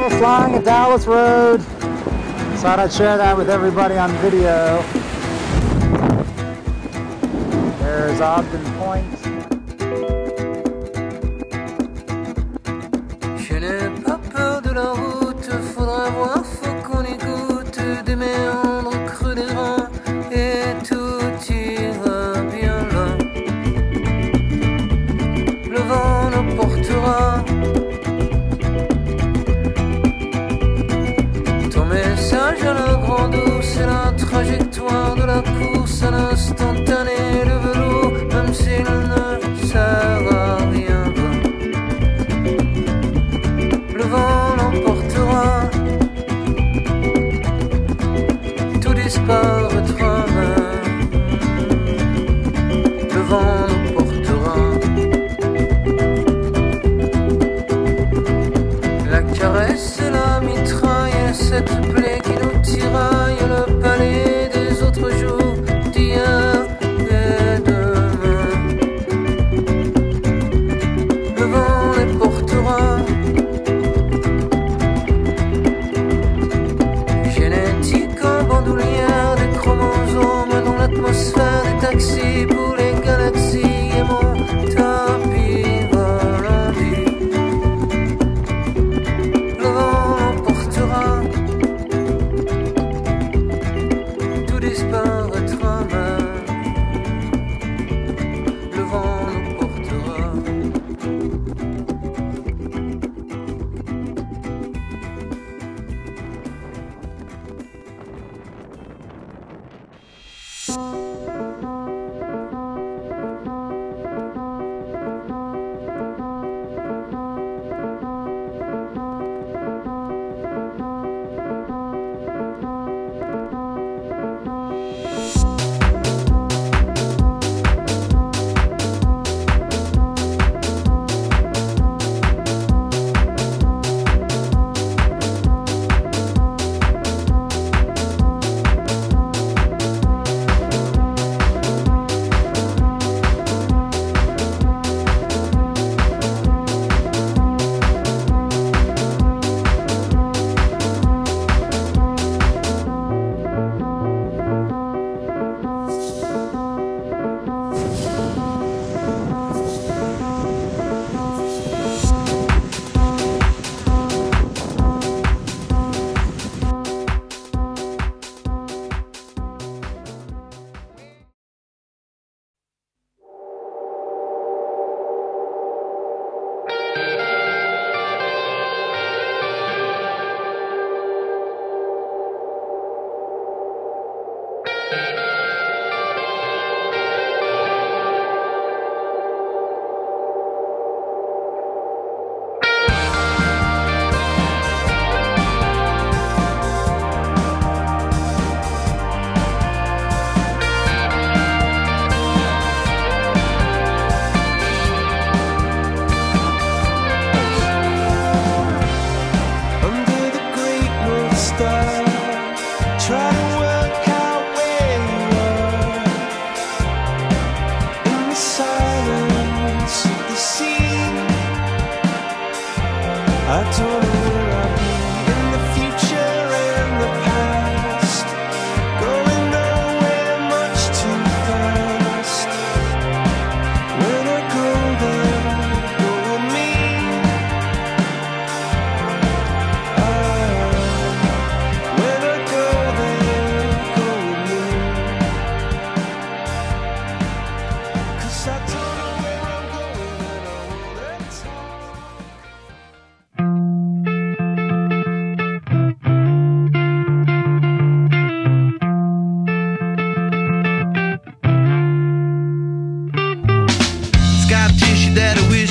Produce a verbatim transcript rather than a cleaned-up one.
still flying at Dallas Road. Thought I'd share that with everybody on video. There's Ogden Point. Je n'ai pas peur de la route, faudra voir, faut qu'on écoute des méandres creux des reins et tout ira bien là. Le vent nous portera. Ton message à la grande eau, c'est la trajectoire de la course à l'instantané, le velours, même s'il ne sert à rien. Le vent l'emportera, tout disparaîtra. Le vent nous portera. La caresse et la mitraille, et cette plaie qui nous tiraille, le palais des autres jours, d'hier et demain. Le vent les portera. Génétique en bandoulière, des chromosomes dans l'atmosphère, des taxis pour les galaxies et mon tapis volant. Le vent l'emportera, tout disparaîtra même. Le vent nous portera. I don't know where I've been in the future and the past, going nowhere much too fast. When I go there, go with me. Ah, when I go there, go with me. 'Cause I don't know where I'm going and I wanna talk. Scar tissue that I wish